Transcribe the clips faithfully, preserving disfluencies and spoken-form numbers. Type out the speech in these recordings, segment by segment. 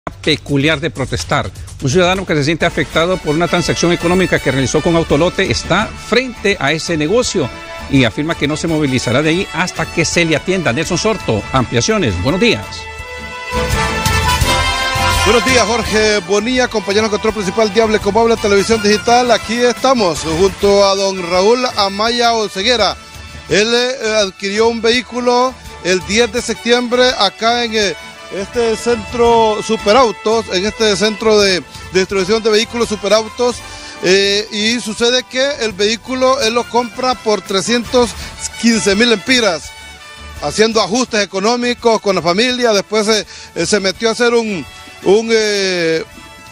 peculiar de protestar. Un ciudadano que se siente afectado por una transacción económica que realizó con Autolote está frente a ese negocio y afirma que no se movilizará de ahí hasta que se le atienda. Nelson Sorto, ampliaciones. Buenos días. Buenos días, Jorge Bonilla, compañero de control principal de Hable Como Habla Televisión Digital. Aquí estamos junto a don Raúl Amaya Oceguera. Él eh, adquirió un vehículo el diez de septiembre acá en eh, este centro Superautos, en este centro de, de distribución de vehículos Superautos. Eh, y sucede que el vehículo él lo compra por trescientos quince mil lempiras, haciendo ajustes económicos con la familia. Después eh, eh, se metió a hacer un... Un, eh,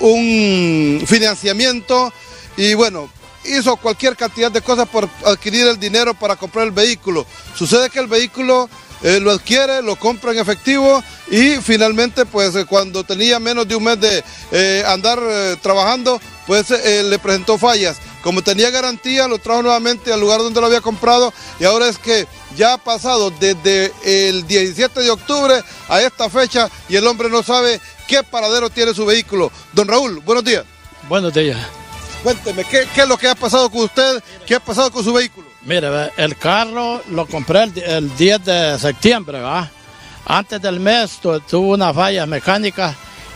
un financiamiento y bueno, hizo cualquier cantidad de cosas por adquirir el dinero para comprar el vehículo. Sucede que el vehículo eh, lo adquiere, lo compra en efectivo y finalmente pues eh, cuando tenía menos de un mes de eh, andar eh, trabajando, pues eh, le presentó fallas. Como tenía garantía, lo trajo nuevamente al lugar donde lo había comprado y ahora es que ya ha pasado desde el diecisiete de octubre a esta fecha y el hombre no sabe qué paradero tiene su vehículo. Don Raúl, buenos días. Buenos días. Cuénteme, ¿qué, qué es lo que ha pasado con usted? ¿Qué ha pasado con su vehículo? Mire, el carro lo compré el, el diez de septiembre, ¿va? Antes del mes tu, tuvo una falla mecánica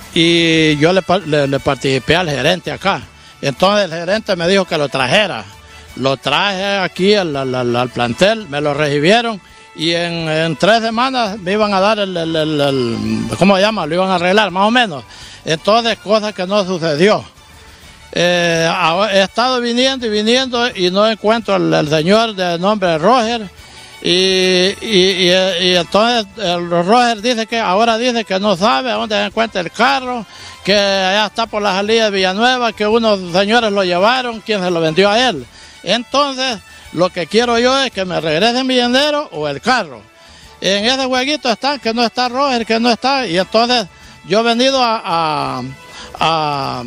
y yo le, le, le participé al gerente acá. Entonces el gerente me dijo que lo trajera. Lo traje aquí al, al, al plantel, me lo recibieron y en, en tres semanas me iban a dar el, el, el, el, ¿cómo se llama? Lo iban a arreglar, más o menos. Entonces, cosa que no sucedió. Eh, he estado viniendo y viniendo y no encuentro al, al señor de nombre Roger. Y, y, y, y entonces el Roger dice que ahora dice que no sabe a dónde se encuentra el carro, que allá está por la salida de Villanueva, que unos señores lo llevaron, quien se lo vendió a él. Entonces, lo que quiero yo es que me regresen mi dinero o el carro. En ese jueguito está que no está Roger, que no está, y entonces yo he venido a, a, a,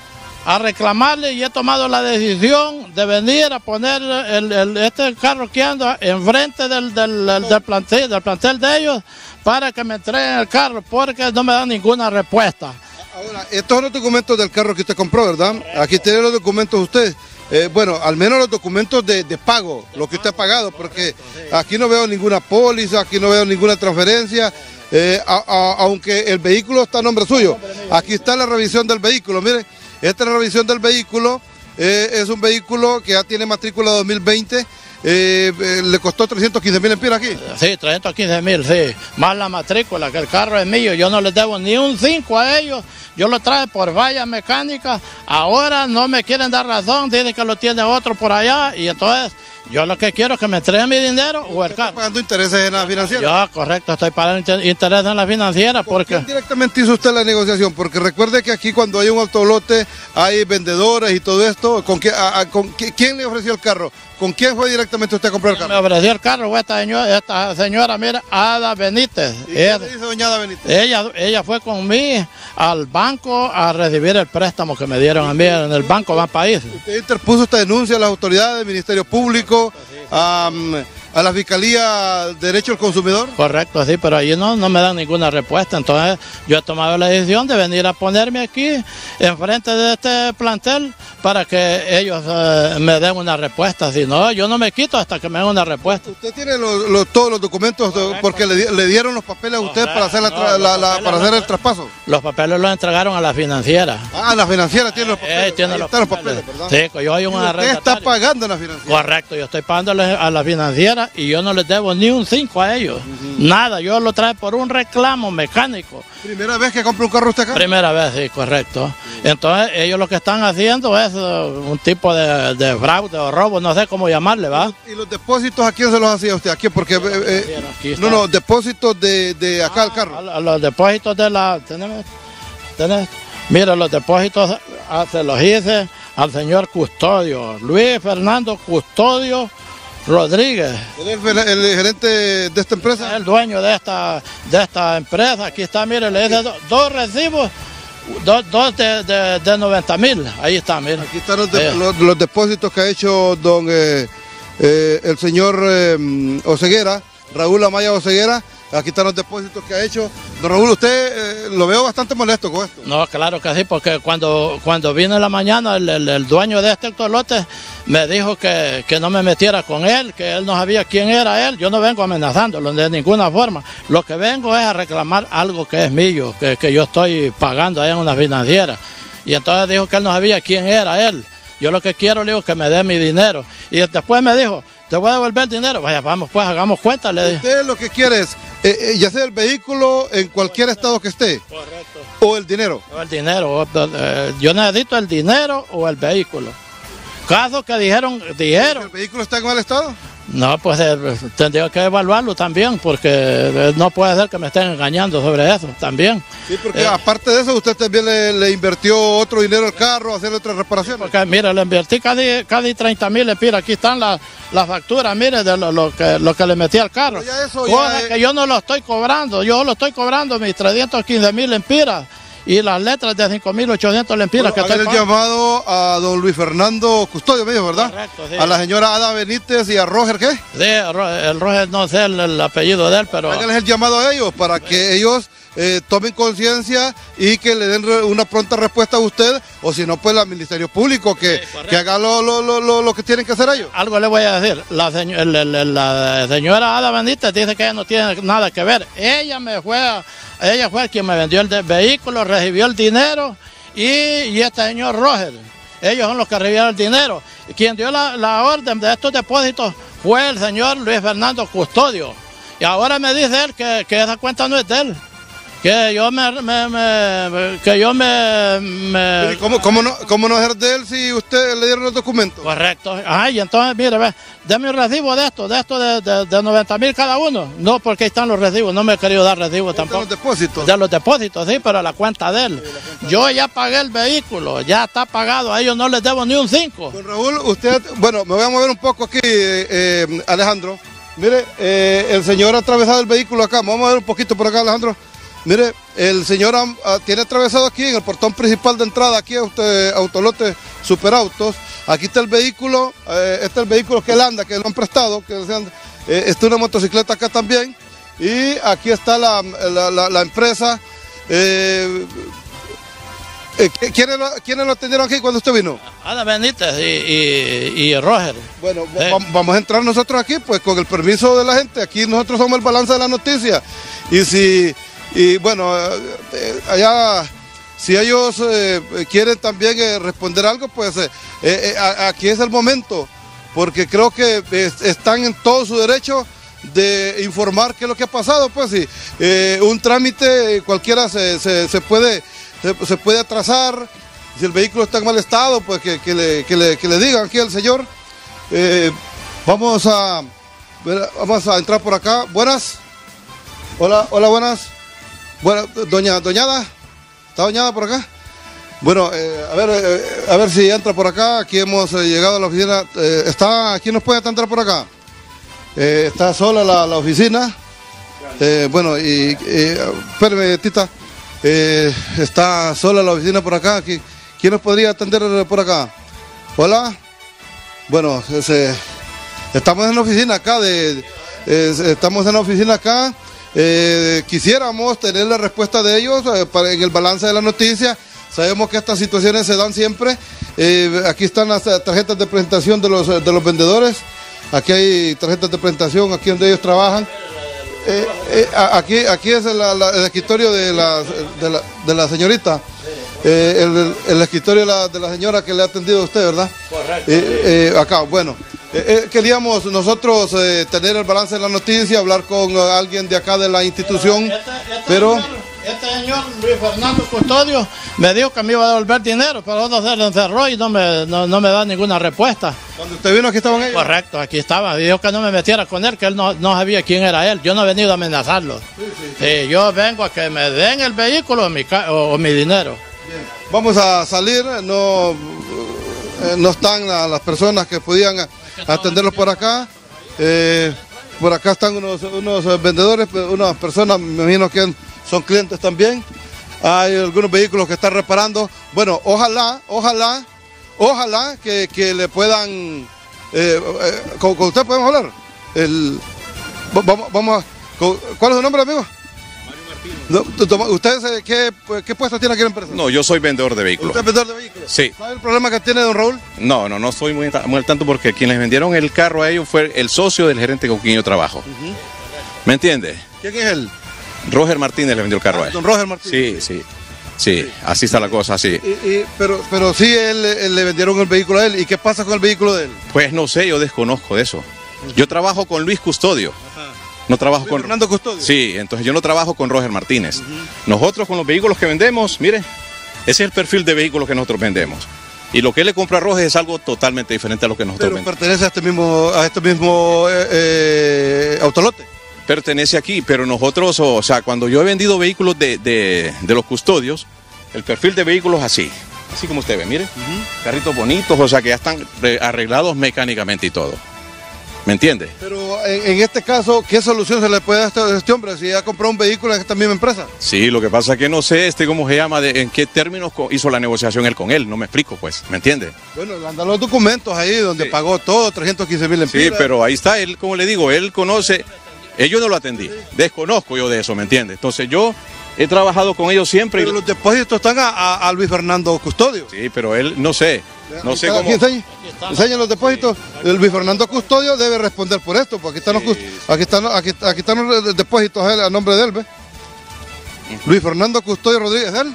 a reclamarle y he tomado la decisión de venir a poner el, el, este carro que anda enfrente del, del, del, del, plantel, del plantel de ellos para que me entreguen el carro, porque no me dan ninguna respuesta. Ahora, estos son los documentos del carro que usted compró, ¿verdad? Correcto. Aquí tiene los documentos usted. Eh, bueno, al menos los documentos de, de pago, lo que usted ha pagado, porque aquí no veo ninguna póliza, aquí no veo ninguna transferencia, eh, a, a, aunque el vehículo está a nombre suyo. Aquí está la revisión del vehículo, mire, esta es la revisión del vehículo, eh, es un vehículo que ya tiene matrícula dos mil veinte, eh, eh, le costó trescientos quince mil empiras aquí. Sí, trescientos quince mil, sí, más la matrícula, que el carro es mío, yo no les debo ni un cinco a ellos. Yo lo traje por vallas mecánicas, ahora no me quieren dar razón, dicen que lo tiene otro por allá, y entonces yo lo que quiero es que me entreguen mi dinero o el carro. ¿Está pagando intereses en la financiera? Yo, correcto, estoy pagando intereses en la financiera. ¿Con porque quién directamente hizo usted la negociación? Porque recuerde que aquí cuando hay un autolote hay vendedores y todo esto. ¿Con, qué, a, a, con qué, quién le ofreció el carro? ¿Con quién fue directamente usted a comprar el carro? Me ofreció el carro fue esta señora, esta señora, mira, Ada Benítez. ¿Y ella, qué le dice doña Ada Benítez? Ella, ella fue conmigo al banco a recibir el préstamo que me dieron a mí en el Banco Banpaís. ¿Usted interpuso esta denuncia a las autoridades del Ministerio Público, a, a la Fiscalía de Derecho al Consumidor? Correcto, sí, pero allí no, no me dan ninguna respuesta. Entonces yo he tomado la decisión de venir a ponerme aquí enfrente de este plantel para que ellos eh, me den una respuesta. Si no, yo no me quito hasta que me den una respuesta. ¿Usted tiene los, los, todos los documentos? Correcto, porque le, le dieron los papeles a usted para hacer, la, no, la, la, para hacer el traspaso? Los papeles los entregaron a la financiera. Ah, la financiera tiene los papeles. Eh, tiene los papeles. los papeles, ¿verdad? Sí, yo hay un ¿Usted está pagando en la financiera? Correcto, yo estoy pagando a la financiera y yo no les debo ni un cinco a ellos. Uh-huh. Nada, yo lo traje por un reclamo mecánico. ¿Primera vez que compra un carro usted acá? Primera vez, sí, correcto. Uh-huh. Entonces ellos lo que están haciendo es uh, un tipo de, de fraude o robo, no sé cómo llamarle, ¿va? ¿Y los depósitos a quién se los hacía usted? ¿A quién? Porque, eh, eh, no, no, depósitos de, de acá al ah, carro. A, a los depósitos de la... ¿Tenemos? ¿Tenemos? Mira, los depósitos ah, se los hice al señor Custodio, Luis Fernando Custodio Rodríguez. ¿Él es el, el gerente de esta empresa? Es el dueño de esta, de esta empresa. Aquí está, mire, le hice do, dos recibos, do, dos de, de, de noventa mil. Ahí está, mire. Aquí están los, de, los, los depósitos que ha hecho don eh, eh, el señor eh, Oceguera, Raúl Amaya Oceguera. aquí están los depósitos que ha hecho. Don Raúl, usted eh, lo veo bastante molesto con esto. No, claro que sí, porque cuando, cuando vine en la mañana el, el, el dueño de este autolote me dijo que, que no me metiera con él, que él no sabía quién era él. Yo no vengo amenazándolo de ninguna forma. Lo que vengo es a reclamar algo que es mío, que, que yo estoy pagando ahí en una financiera. Y entonces dijo que él no sabía quién era él. Yo lo que quiero, le digo, que me dé mi dinero. Y después me dijo, te voy a devolver el dinero. Vaya, vamos pues, hagamos cuenta, le dije. Usted lo que quiere es, eh, eh, ya sea el vehículo en cualquier estado que esté. Correcto. O el dinero. O el dinero. O, eh, yo necesito el dinero o el vehículo. Caso que dijeron, dijeron. ¿El vehículo está en mal estado? No, pues eh, tendría que evaluarlo también, porque eh, no puede ser que me estén engañando sobre eso también. Sí, porque Eh, aparte de eso, usted también le, le invirtió otro dinero al carro, a hacer otras reparaciones. Porque mire, le invertí casi, casi treinta mil lempiras. Aquí están las la facturas, mire, de lo, lo, que, lo que le metí al carro. Pero ya eso Cosa ya es- que yo no lo estoy cobrando, yo lo estoy cobrando mis trescientos quince mil lempiras y las letras de cinco mil ochocientos lempiras Bueno, que hagan estoy el pagando. llamado a don Luis Fernando Custodio, me dijo, ¿verdad? Correcto, sí. A la señora Ada Benítez y a Roger, ¿qué? Sí, el, Ro- el Roger no sé el, el apellido de él, pero... Háganles el llamado a ellos para que ellos eh, tomen conciencia y que le den re- una pronta respuesta a usted, o si no, pues al Ministerio Público, que, Sí, correcto. que haga lo, lo, lo, lo, lo que tienen que hacer ellos. Algo le voy a decir, la, seño- el- el- el- la señora Ada Benítez dice que ella no tiene nada que ver. Ella me fue, a- ella fue quien me vendió el de- vehículo, recibió el dinero y, y este señor Roger, ellos son los que recibieron el dinero. Quien dio la, la orden de estos depósitos fue el señor Luis Fernando Custodio. Y ahora me dice él que, que esa cuenta no es de él. Que yo me, me- me- que yo me, me- ¿Y ¿Cómo, cómo, no, ¿Cómo no es de él si usted le dieron los documentos? Correcto. Ajá, y entonces, mire, ve, deme un recibo de esto, de esto de, de, de noventa mil cada uno. No, porque ahí están los recibos, no me he querido dar recibos Están tampoco. los depósitos. De los depósitos, sí, pero la cuenta de él. Yo ya pagué el vehículo, ya está pagado, a ellos no les debo ni un cinco. Don Raúl, usted, bueno, me voy a mover un poco aquí, eh, eh, Alejandro. Mire, eh, el señor ha atravesado el vehículo acá. Vamos a mover un poquito por acá, Alejandro. Mire, el señor ha- ha- tiene atravesado aquí en el portón principal de entrada, aquí a usted, Autolote Superautos. Aquí está el vehículo, eh, este es el vehículo que él anda, que lo han prestado, que se anda. Eh, está una motocicleta acá también. Y aquí está la, la, la- la empresa. Eh, eh, ¿quiénes, lo, ¿Quiénes lo atendieron aquí cuando usted vino? Ada Benítez y, y, y Roger. Bueno, Sí. va- vamos a entrar nosotros aquí, pues con el permiso de la gente. Aquí nosotros somos el balance de la noticia. Y si, y bueno, eh, eh, allá, si ellos eh, quieren también eh, responder algo, pues eh, eh, eh, a- aquí es el momento, porque creo que eh, están en todo su derecho de informar qué es lo que ha pasado. Pues si eh, un trámite eh, cualquiera se, se, se puede, se, se puede atrasar. Si el vehículo está en mal estado, pues que, que le, que, le, que le digan aquí al señor. Eh, vamos a ver, vamos a entrar por acá. Buenas. Hola, hola, buenas. Bueno, doña, doñada. ¿Está doñada por acá? Bueno, eh, a ver, eh, a ver si entra por acá. Aquí hemos eh, llegado a la oficina. Eh, está, ¿quién nos puede atender por acá? Eh, está sola la, la oficina. Eh, bueno, y eh, espérame, Tita. Eh, está sola la oficina por acá. Aquí. ¿Quién nos podría atender por acá? Hola. Bueno, ese, estamos en la oficina acá. De, eh, estamos en la oficina acá. Eh, quisiéramos tener la respuesta de ellos eh, para, en el balance de la noticia. Sabemos que estas situaciones se dan siempre. Eh, aquí están las eh, tarjetas de presentación de los, de los vendedores. Aquí hay tarjetas de presentación, aquí donde ellos trabajan. Eh, eh, a- aquí, aquí es la- la- el escritorio de la, de la, de la señorita. Eh, el, el escritorio de la, de la señora que le ha atendido a usted, ¿verdad? Correcto. Eh, eh, acá, bueno. Eh, eh, queríamos nosotros eh, tener el balance de la noticia, hablar con eh, alguien de acá de la institución, Este, este pero... señor, este señor Luis Fernando Custodio me dijo que me iba a devolver dinero, pero no se lo encerró y no me, no, no me da ninguna respuesta. Cuando usted vino aquí estaban ellos. Correcto, aquí estaba. Dijo que no me metiera con él, que él no, no sabía quién era él. Yo no he venido a amenazarlo. Sí, yo vengo a que me den el vehículo o mi, ca- o, o mi dinero. Vamos a salir, no, eh, no están la- las personas que podían eh, atenderlos por acá. Eh, por acá están unos, unos eh, vendedores, pe- unas personas, me imagino que son clientes también. Hay algunos vehículos que están reparando. Bueno, ojalá, ojalá, ojalá que, que le puedan, eh, eh, con, con usted podemos hablar. El, va- vamos, vamos, a, ¿Cuál es su nombre, amigo? ¿Usted qué, qué puesto tiene aquí en la empresa? No, yo soy vendedor de vehículos. ¿Usted es vendedor de vehículos? Sí. ¿Sabe el problema que tiene don Raúl? No, no, no estoy muy, muy al tanto porque quienes vendieron el carro a ellos fue el socio del gerente con quien yo trabajo. Uh-huh. ¿Me entiende? ¿Quién es él? Roger Martínez le vendió el carro ah, a él. Don Roger Martínez. Sí, sí. Sí, sí. Así está la cosa, sí. Y, y, pero, pero sí, él, él, le vendieron el vehículo a él. ¿Y qué pasa con el vehículo de él? Pues no sé, yo desconozco de eso. Uh-huh. Yo trabajo con Luis Custodio. Ajá. No trabajo con Fernando Custodio. Sí, entonces yo no trabajo con Roger Martínez. Uh-huh. Nosotros con los vehículos que vendemos, mire, ese es el perfil de vehículos que nosotros vendemos. Y lo que él le compra a Roger es algo totalmente diferente a lo que nosotros Pero vendemos. pertenece a este mismo, a este mismo eh, eh, autolote. Pertenece aquí, pero nosotros, o sea, cuando yo he vendido vehículos de, de, de los custodios, el perfil de vehículos así, así como usted ve, mire, uh-huh. Carritos bonitos, o sea, que ya están arreglados mecánicamente y todo. ¿Me entiende? Pero en, en este caso, ¿qué solución se le puede dar a este, a este hombre si ya compró un vehículo en esta misma empresa? Sí, lo que pasa es que no sé este cómo se llama, de, en qué términos hizo la negociación él con él, no me explico pues, ¿me entiende? Bueno, andan los documentos ahí donde sí. Pagó todo, trescientos quince mil empiras. Sí, pero ahí está, él, como le digo, él conoce, eh, yo no lo atendí, desconozco yo de eso, ¿me entiende? Entonces yo he trabajado con ellos siempre. Pero y... los depósitos están a, a, a Luis Fernando Custodio. Sí, pero él, no sé, no sé cómo... Enseñen, enseñen los depósitos. Sí. El Luis Fernando Custodio debe responder por esto, porque aquí están, sí. los, aquí están, aquí, aquí están los depósitos a, él, a nombre de él, ¿ves? Uh-huh. Luis Fernando Custodio Rodríguez, ¿él?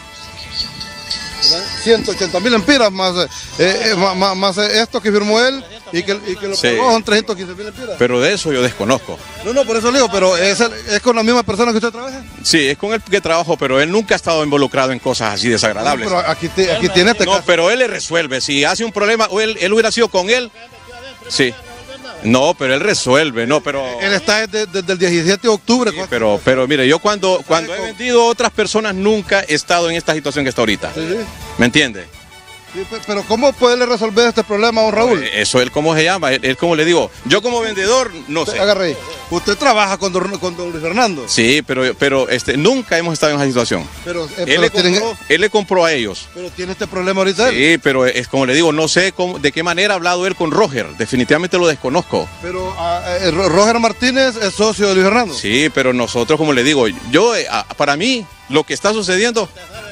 ciento ochenta mil empiras más, eh, eh, más, más esto que firmó él y que, y que lo sí. pagó son trescientos quince mil empiras. Pero de eso yo desconozco. No, no, por eso le digo, pero ¿es, el, ¿es con la misma persona que usted trabaja? Sí, es con él que trabajo, pero él nunca ha estado involucrado en cosas así desagradables. No, pero aquí, te, aquí tiene este No, caso. pero él le resuelve. Si hace un problema, o él, él hubiera sido con él. Sí. No, pero él resuelve, no, pero... Él está desde, desde el diecisiete de octubre. Sí, pero, pero mire, yo cuando, cuando he vendido a otras personas nunca he estado en esta situación que está ahorita. Sí. ¿Me entiende? Sí, pero ¿cómo puede resolver este problema, don Raúl? Eso él, ¿cómo se llama? Él, él como le digo, yo como vendedor, no sé. Agarre ahí. Usted trabaja con don, con don Luis Fernando. Sí, pero, pero este, nunca hemos estado en esa situación. Pero, eh, él, pero le tienen... compró, él le compró a ellos. Pero tiene este problema ahorita. Sí, él. Pero es como le digo, no sé cómo, de qué manera ha hablado él con Roger. Definitivamente lo desconozco. Pero uh, Roger Martínez es socio de Luis Fernando. Sí, pero nosotros, como le digo, yo, para mí, lo que está sucediendo...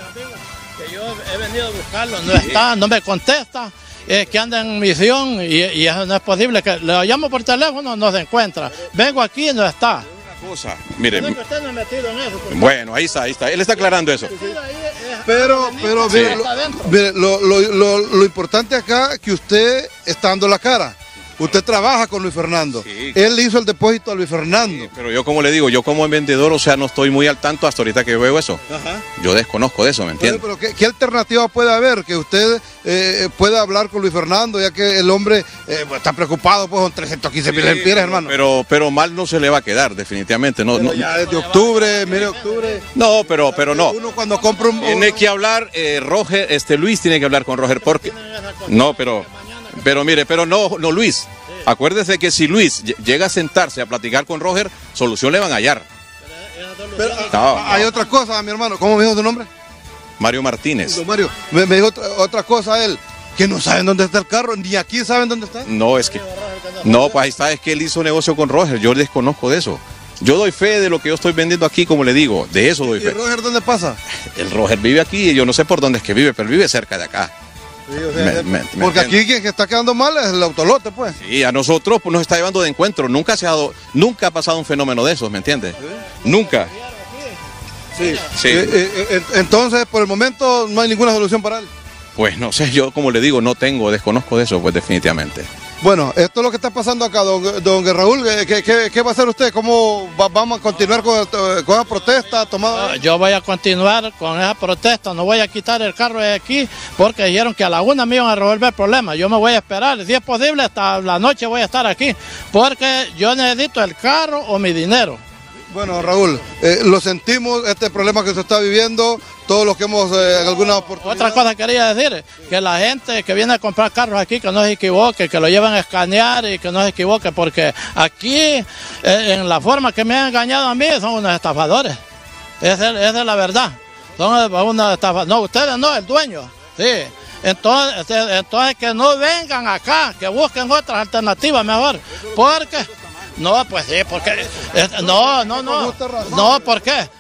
He venido a buscarlo, no está, no me contesta, eh, que anda en misión y, y eso no es posible, que le llamo por teléfono, no se encuentra, vengo aquí y no está. Una cosa, mire, no, usted no es metido en eso, bueno, ahí está, ahí está, él está aclarando eso. Pero, pero, mire, lo, mire, lo, lo, lo, lo importante acá es que usted está dando la cara. Usted trabaja con Luis Fernando. Sí. Él le hizo el depósito a Luis Fernando. Sí, pero yo, como le digo, yo como vendedor, o sea, no estoy muy al tanto hasta ahorita que veo eso. Ajá. Yo desconozco de eso, ¿me entiende? Pero, pero ¿qué, ¿qué alternativa puede haber? Que usted eh, pueda hablar con Luis Fernando, ya que el hombre eh, está preocupado pues, con trescientos quince mil sí, empiras, hermano. Pero, pero mal no se le va a quedar, definitivamente. No, no, ya desde octubre, mire, octubre. No, pero, pero no. Uno cuando compra un... Tiene que hablar, eh, Roger, este Luis tiene que hablar con Roger, porque... No, pero, pero mire, pero no, no Luis. Acuérdese que si Luis llega a sentarse a platicar con Roger, solución le van a hallar. Pero, no, hay no. otra cosa, mi hermano. ¿Cómo me dijo tu nombre? Mario Martínez. Don Mario, me, me dijo otra, otra cosa a él, que no saben dónde está el carro, ni aquí saben dónde está. No, es que... No, pues ahí está, es que él hizo negocio con Roger, yo desconozco de eso. Yo doy fe de lo que yo estoy vendiendo aquí, como le digo, de eso doy fe. ¿Y Roger dónde pasa? El Roger vive aquí, yo no sé por dónde es que vive, pero vive cerca de acá. Sí, o sea, me, me, porque me aquí quien está quedando mal es el autolote, pues. Sí, a nosotros pues, nos está llevando de encuentro. Nunca se ha dado, nunca ha pasado un fenómeno de esos, ¿me entiendes? ¿Sí? Nunca. Sí. sí. Eh, eh, eh, entonces, por el momento, no hay ninguna solución para él. Pues no sé, yo como le digo, no tengo, desconozco de eso, pues definitivamente. Bueno, esto es lo que está pasando acá, don, don Raúl. ¿Qué, qué, ¿Qué va a hacer usted? ¿Cómo va, vamos a continuar con, con esa protesta? Tomada? Yo voy a continuar con esa protesta. No voy a quitar el carro de aquí porque dijeron que a la una me iban a resolver el problema. Yo me voy a esperar. Si es posible, hasta la noche voy a estar aquí porque yo necesito el carro o mi dinero. Bueno, Raúl, eh, lo sentimos, este problema que se está viviendo, todos los que hemos eh, alguna oportunidad. Otra cosa quería decir, que la gente que viene a comprar carros aquí, que no se equivoque, que lo lleven a escanear y que no se equivoque, porque aquí, eh, en la forma que me han engañado a mí, son unos estafadores. Esa es, esa es la verdad. Son unos estafadores. No, ustedes no, el dueño. Sí. Entonces, entonces que no vengan acá, que busquen otras alternativas mejor, porque... No, pues sí, porque... eh, no, no, no. No, ¿por qué?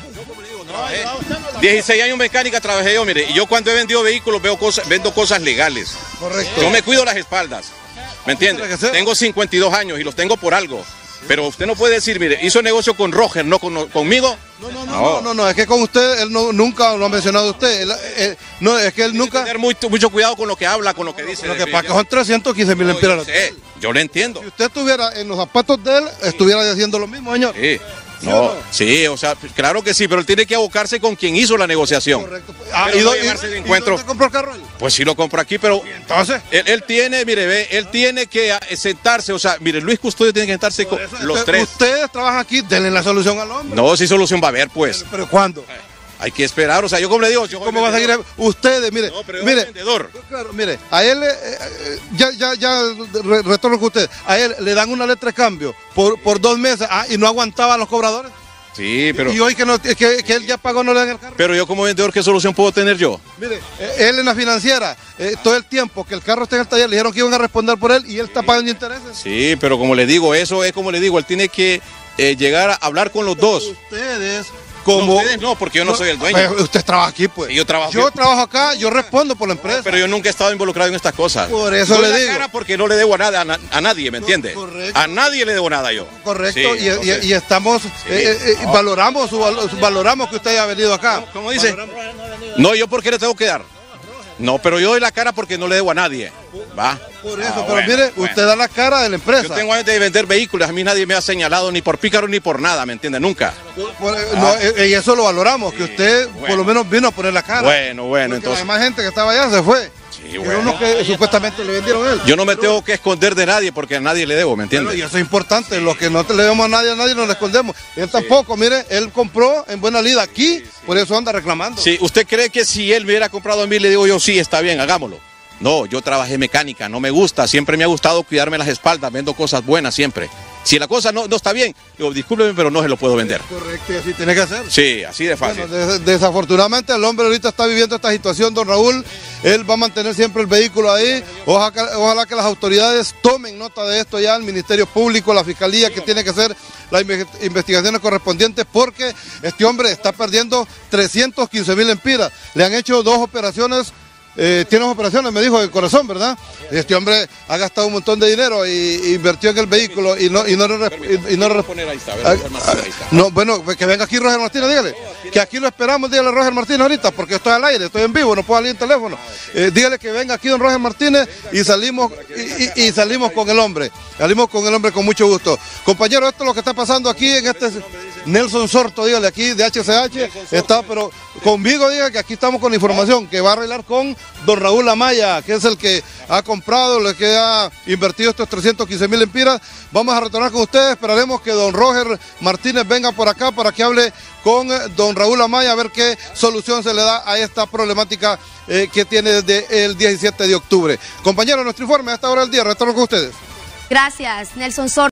dieciséis años mecánica trabajé yo, mire, y yo cuando he vendido vehículos veo cosas, vendo cosas legales. Correcto. Yo me cuido las espaldas, ¿me entiende? Tengo cincuenta y dos años y los tengo por algo. Pero usted no puede decir, mire, hizo negocio con Roger, no con, conmigo. No, no, no, no, no, no, es que con usted, él no, nunca lo ha mencionado usted. Él, él, no, es que él nunca... Tener muy, mucho cuidado con lo que habla, con lo que dice. Lo que pasa que son trescientos quince mil empiras. Yo, sé, yo le entiendo. Si usted estuviera en los zapatos de él, estuviera diciendo lo mismo, señor. Sí. No, sí, o sea, claro que sí, pero él tiene que abocarse con quien hizo la negociación. Correcto. Ah, ¿Y, no do, llevarse y, de encuentro. ¿Y dónde compró el carro él? Pues sí lo compró aquí, pero entonces él, él tiene, mire, ve, él tiene que sentarse, o sea, mire, Luis Custodio tiene que sentarse con los usted, tres. Ustedes trabajan aquí, denle la solución al hombre. No, sí solución va a haber, pues. Pero, pero ¿cuándo? Hay que esperar, o sea, yo como le digo, yo ¿cómo va a seguir? Ustedes, mire, no, pero mire, vendedor. Claro, mire, a él, eh, eh, ya, ya, ya, re, retorno con usted, a él le dan una letra de cambio por, por dos meses, ah, y no aguantaban los cobradores. Sí, pero... Y hoy que, no, que, que él ya pagó, no le dan el carro. Pero yo como vendedor, ¿qué solución puedo tener yo? Mire, eh, él en la financiera, eh, todo el tiempo que el carro está en el taller, le dijeron que iban a responder por él y él está pagando intereses. Sí, pero como le digo, eso es como le digo, él tiene que eh, llegar a hablar con los dos. Ustedes... Como, no, ustedes no, porque yo no, no soy el dueño. Usted trabaja aquí, pues. Sí, yo trabajo Yo aquí. trabajo acá, yo respondo por la empresa. No, pero yo nunca he estado involucrado en estas cosas. Por eso Doy le la digo. Cara porque no le debo a, nada, a, na, a nadie, ¿me entiende? Correcto. A nadie le debo nada yo. Correcto, Sí, y, entonces, y, y estamos, sí. eh, eh, no. valoramos, su, valoramos que usted haya venido acá. ¿Cómo, cómo dice? Valoramos. No, yo por qué le tengo que dar. No, pero yo doy la cara porque no le debo a nadie. ¿Va? Por eso, ah, pero bueno, mire, bueno. usted da la cara de la empresa. Yo tengo años de vender vehículos, a mí nadie me ha señalado ni por pícaro ni por nada, ¿me entiende? Nunca. Por, por, ah. no, y eso lo valoramos, sí, que usted bueno. por lo menos vino a poner la cara. Bueno, bueno, entonces. La demás gente que estaba allá se fue. Sí, bueno. Unos que supuestamente le vendieron a él. Yo no me tengo que esconder de nadie porque a nadie le debo, ¿me entiendes? Pero, y eso es importante, lo que no le debemos a nadie, a nadie nos escondemos. Él sí. tampoco, mire, él compró en buena lida aquí, sí, sí. por eso anda reclamando. Sí, ¿usted cree que si él me hubiera comprado a mí, le digo yo, sí, está bien, hagámoslo? No, yo trabajé mecánica, no me gusta, siempre me ha gustado cuidarme las espaldas, vendo cosas buenas siempre. Si la cosa no, no está bien, digo, discúlpeme, pero no se lo puedo vender. Correcto, y así tiene que hacer. Sí, así de fácil. Bueno, des desafortunadamente el hombre ahorita está viviendo esta situación, don Raúl. Él va a mantener siempre el vehículo ahí. Ojalá que, ojalá que las autoridades tomen nota de esto ya, el Ministerio Público, la Fiscalía, que tiene que hacer las investigaciones correspondientes, porque este hombre está perdiendo trescientos quince mil empiras. Le han hecho dos operaciones. Eh, tiene operaciones, me dijo, del corazón, ¿verdad? Este hombre ha gastado un montón de dinero y, y invirtió en el vehículo y no y no, y, y no, no bueno, que venga aquí Roger Martínez, dígale, que aquí lo esperamos, dígale a Roger Martínez ahorita, porque estoy al aire, estoy en vivo, no puedo salir en teléfono. Eh, dígale que venga aquí don Roger Martínez y salimos y, y, y salimos con el hombre, salimos con el hombre con mucho gusto. Compañero, esto es lo que está pasando aquí en este Nelson Sorto, dígale aquí de H C H, está, pero conmigo diga que aquí estamos con información que va a arreglar con don Raúl Amaya, que es el que ha comprado, el que ha invertido estos trescientos quince mil empiras. Vamos a retornar con ustedes, esperaremos que don Roger Martínez venga por acá para que hable con don Raúl Amaya, a ver qué solución se le da a esta problemática eh, que tiene desde el diecisiete de octubre. Compañeros, nuestro informe a esta hora del día, retorno con ustedes. Gracias, Nelson Sorto.